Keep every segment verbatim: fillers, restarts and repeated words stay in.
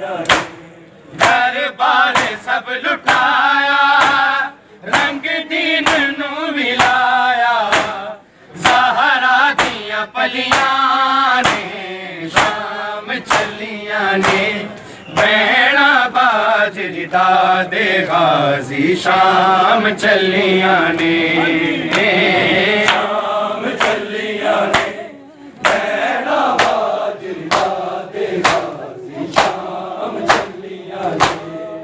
दरबार सब लुटाया, रंग दीन नू विलाया, ज़हरा दियां पलियां ने शाम चलियां ने, बैणा बाजरी दा दे गाजी शाम चलियां ने, शाम चलियां ने, बैणा बाजरी दा दे गाजी शाम चलियां ने,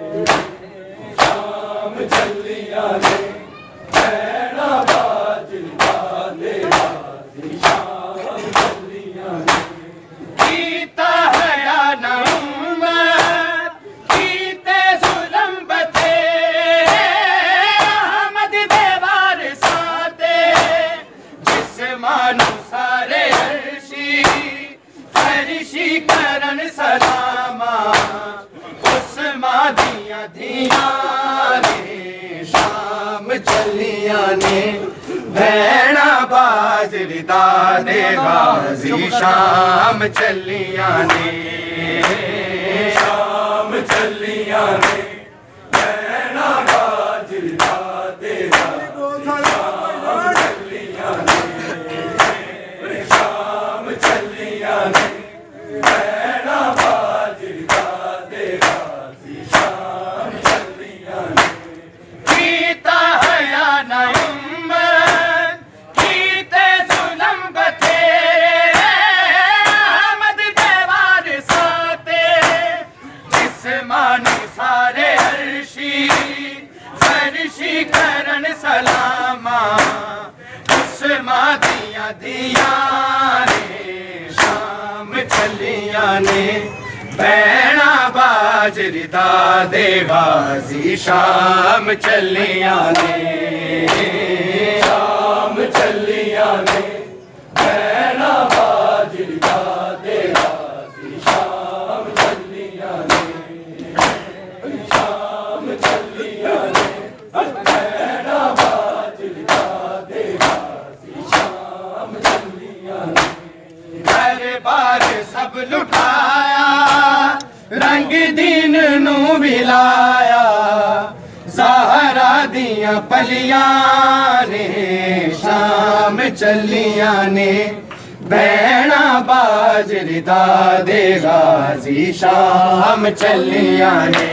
शाम चलियां ने, बैणा बाजरी दा दे गाजी शाम चलियां ने, कीता है या ना करन सलामा, उस्मा दियां दियां ने शाम चलियां ने, बैणा बाजरी दा दे गाजी शाम चलियां ने, शाम चलियां ने, बैणा बाजरी दा दे गाजी शाम चलियां ने, शाम चलियां ने, बैणा बाजरी दा दे गाजी शाम चलियां ने, कीता है या ना उम्मत, कीते जुल्म बथेरे, अहमद दे वारिसाते, जिस्मानी सारे अर्शी, फर्शी करन सलामा, उस्मा दियां दियां ने शाम चलियां ने, बैणा बाजरी दा दे गाजी शाम चलियां ने, शाम चलियां ने, बैणा बाजरी दा दे गाजी शाम चलियां ने, शाम चलियां ने, बैणा बाजरी दा दे गाजी शाम चलियां ने, दरबार सब लुटाया, रंग दीन नू विलाया, ज़हरा दियां पलियां ने शाम चलियां ने, बैणा बाजरी दा दे गाजी शाम चलियां ने,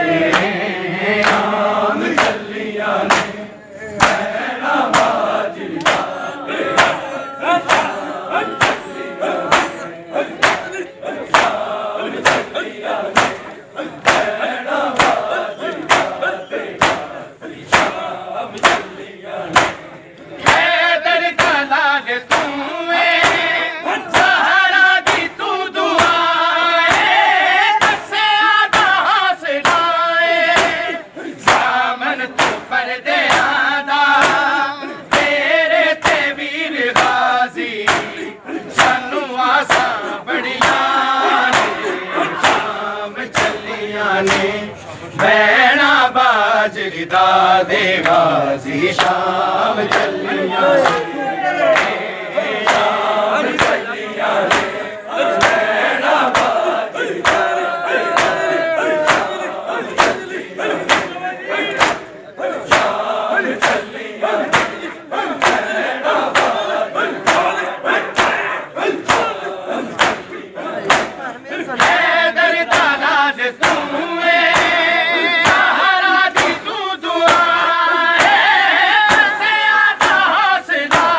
शाम चलियां ने, बैणा बाजरी दा दे बैणा बाजरी दा दे गाजी शाम चलियां ने, शाम चलियां ने, बैणा बाजरी दा दे गाजी शाम चलियां ने, बैणा बाजरी हैदर तालाज तू सहारा दी तू दुआ है, से आता हौसला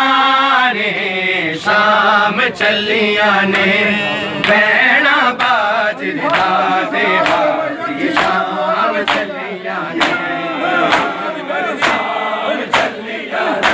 ने शाम चलिया ने भैणा बाजरी दा दे गाजी शाम चलिया ने शाम चलिया ने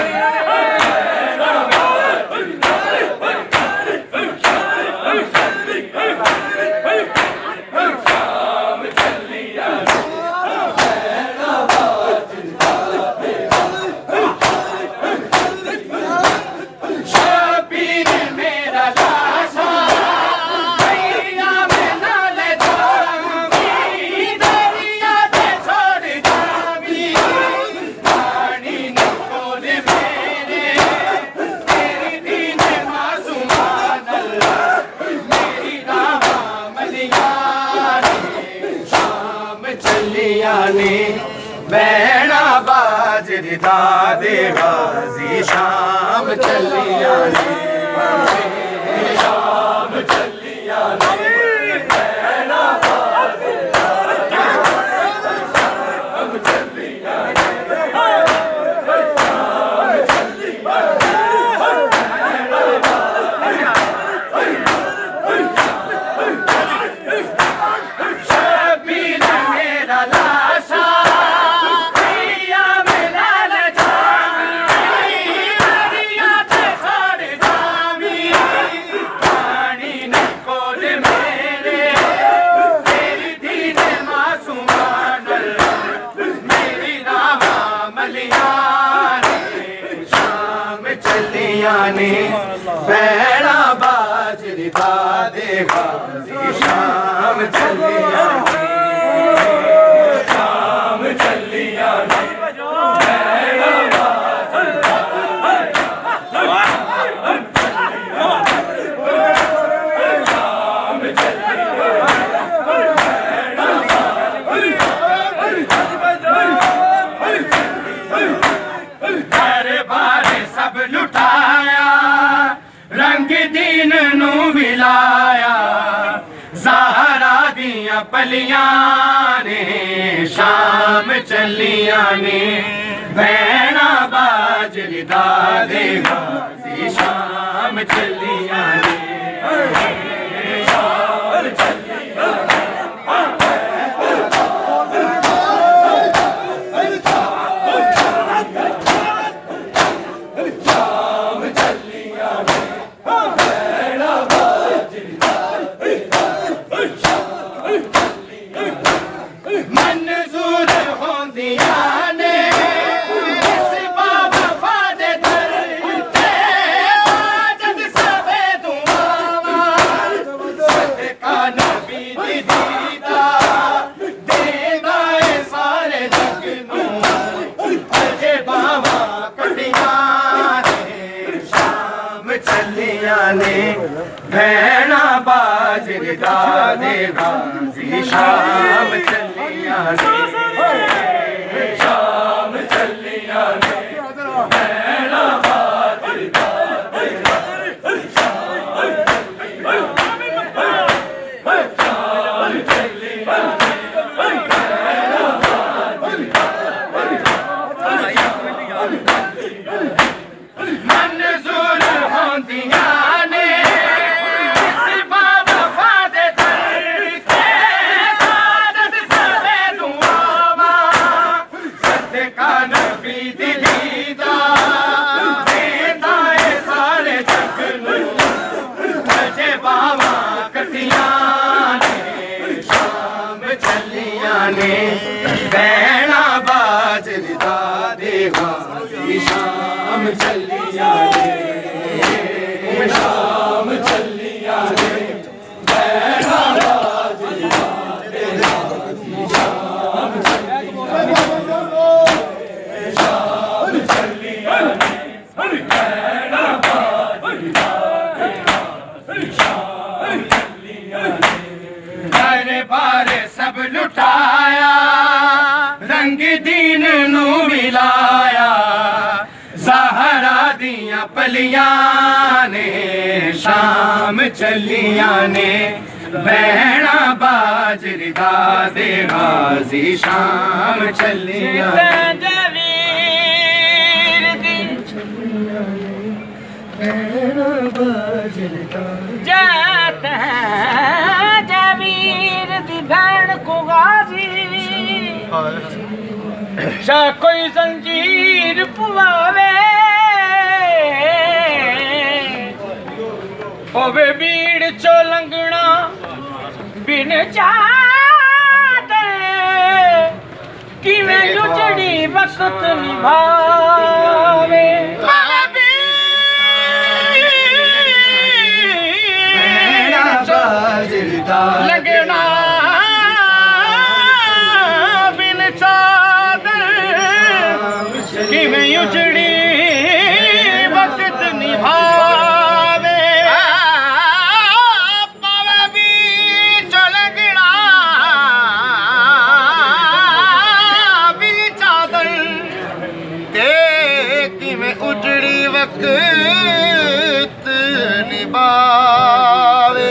भैणा बाजरी दा दे गाजी शाम चलिया ने शाम चलिया ने भैणा बाजरी दा दे शाम चलिया ने शाम चलिया शबीर मेरा लाशा ने भैणा बाजरी दा दे गाजी शाम चलिया ने शाम चलिया ने भैणा बाजरी शाम चलिया बारे सब लुटाया रंग दीन नू विलाया ज़हरा दिया पलियां ने शाम चलिया ने भैणा बाजरी दा दे गाजी शाम चलिया ने शाम चलिया मंजूर होंदिया ने इस बाबा दे दर ते जग सबे दुआवा सदका नबी दी दीदा देदा ए सारे जग नू अजे बावा कटिया ने शाम चलिया ने भैणा बाजरी दा दे गाजी शाम चलिया ने शाम चलिया ने भैणा बाजरी दा दे गाजी शाम चलिया ने भैणा बाजरी मंजूर होंदिया ने ने भैणा बाजरी दा दे गाजी शाम चलिया ने शाम चलिया ने भैणा बाजरी दा दे गाजी शाम चलिया ने शाम चलिया ने भैणा बाजरी दा दे गाजी शाम चलिया ने बारे सब लुटाया रंग दीन नू मिलाया ज़हरा दिया पलियां ने शाम चलिया ने भैणा बाजरी दा दे गाजी शाम चलिया ने जाते हैं जमीर दी भैन को गाजी सा कोई जंजीर पुआवे ओवे बीड़ चो लंगना बिन चादर किवें उजड़ी वक्त निभावे लगना बिन चादर किवें उजड़ी वक्त निभावे पावे बीच लगना बिन चादर के किवें उजड़ी वक्त निभावे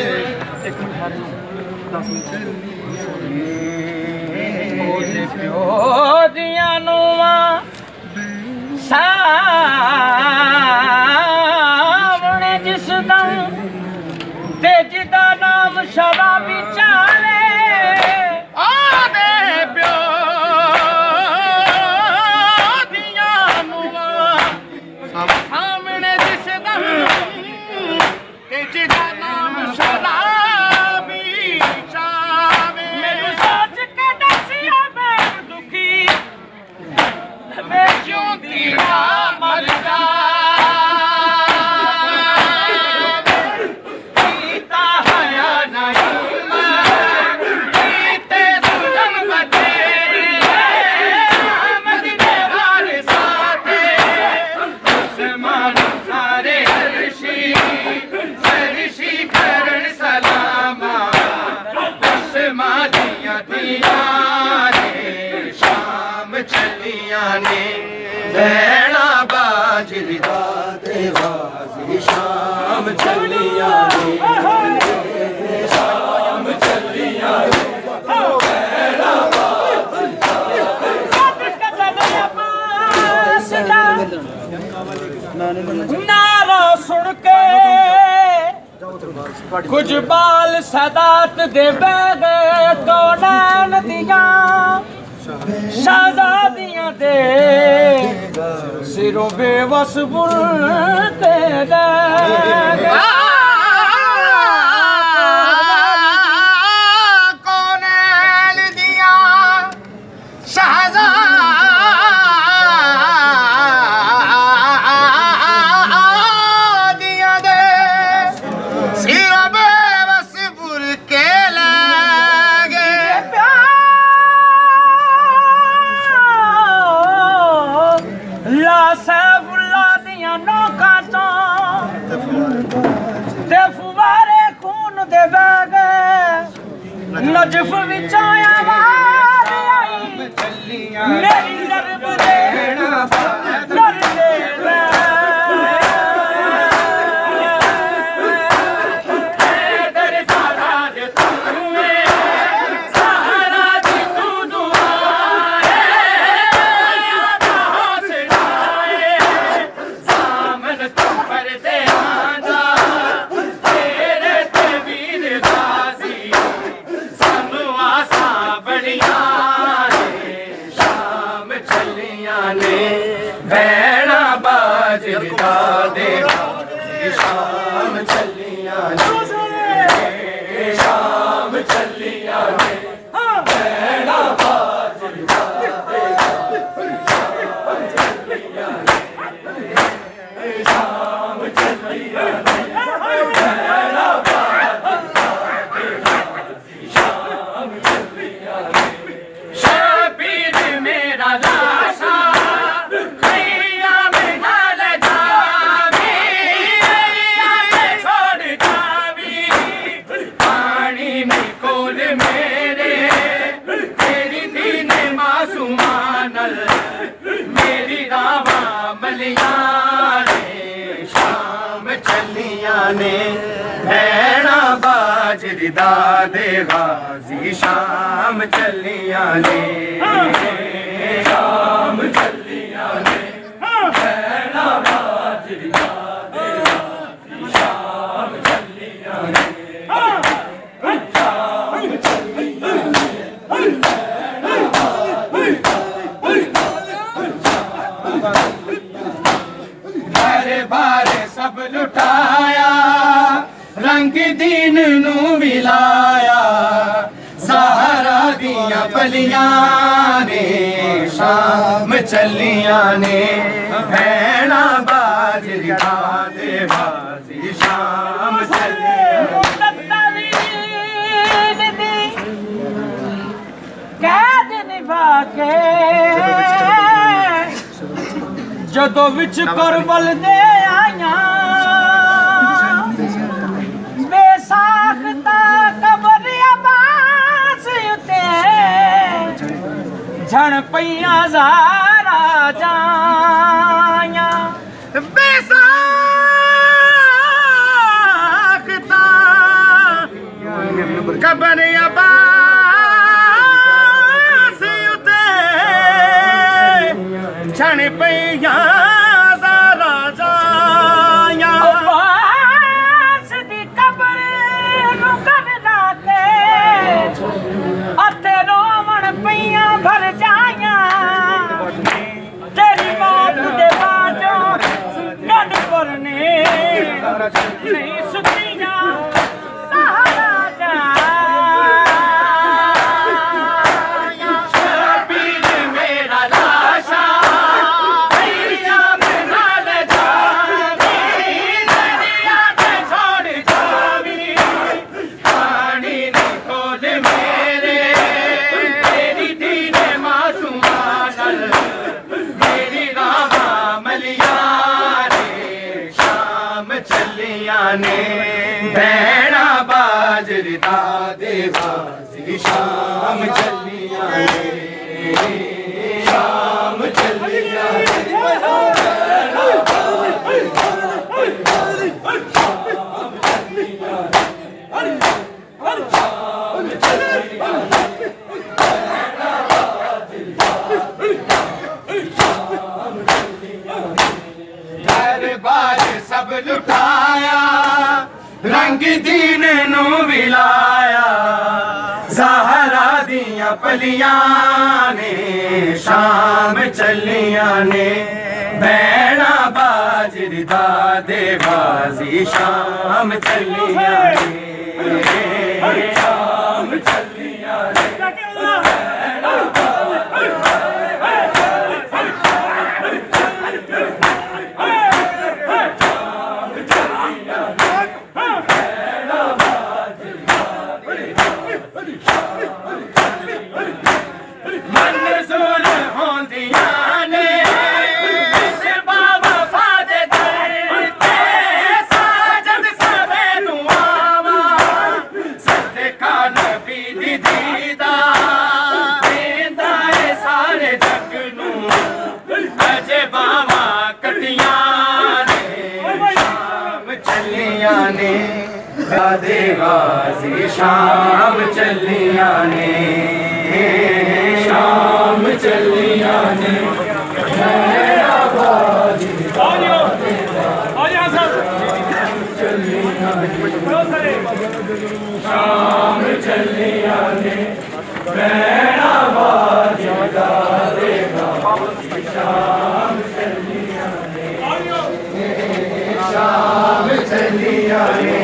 दिया नुआ सामने जिस दम ते जिदा नाम शराबी चाले आदे प्यो दिया नुआ सामने जिस दम ते जिदा नाम शराबी चाले मेरे सोच के दसिया मैं दुखी मैं क्यों दीवा मर जा पीता हया नहीं मैं पीते सुजन बतेरे मदीने वाले साथे आसमान सारे हर्षी सरशी करण सलामा आसमां दिया दिया शाम चलिया ने भैना बाजरी दा देवाजी शाम चलिया ने शाम चलिया ने भैना नारा सुन के कुछ बाल सदात दे बैगे कौन दिया शाहजादियां दे सिरों बेवस बुलते कौन दिया शाहजादियां दे सिरों बेवस बुल के लगे ला सैफुल्ला दिया नौका तो ते फुवारे खून दे बैगे नजफ विच आया वार आई मेरी नरब दे नर दे भैना बाजरी दा देवाजी शाम चलिया ने शाम चलिया ने भैना बाजरी दा देवाजी शाम चलिया ने भैना बाजरी शाम चलिया ने शबीर मेरा लाशा मेरी रावा मलिया शाम चलिया ने भैना बाजरी दा देवाजी शाम चलिया ने शाम चलिया ने भैना बाजरी दा सब लुटाया रंग दीन नू विलाया सहारा दिया पलियां ने शाम चलियां ने भैणा बाजरी दे बाजी शाम चलियां कैद निभा के जदों विच करबल दे आया बेसाख्ता कबर अब्बास उते झण पईया ज़ारा जाया बेसाख्ता कबर अब्बास उते झण पईया ज़ारा जाया अब्बास दी कबर नू करदा के अते रोवण पईया भर जाया तेरी मौत दे बाजों गड करने नहीं सुतिया सहारा जाया शबीर मेरा लाशा दरिया में ना ले जावी दरिया में छोड़ जावी पानी निकोल मेरे तेरी दीने मासूमा नल मेरी राहा मलिया ने शाम चलिया ने भैणा बाजरी दे बाजी शाम चलिया ने शाम चलिया ने बाज सब लुटाया रंग दीन नू विलाया सहारा दिया पलियां ने शाम चलिया ने भैणा बाजरी दे बाजी शाम चलिया ने शाम चलिया ने मंजूर होंदियां ने इस बाबा फादे दर ते साजद सबे दुआवा सदका नबी दी दीदा देंदा है सारे जग नू अजे बावा कटियां ने शाम चलियां ने दे बाजी शाम चलिया ने शाम चलिया ने भैणा बाजरी शाम चलिया ने भैणा बाजरी दे बाजी शाम चलिया ने शाम चलिया ने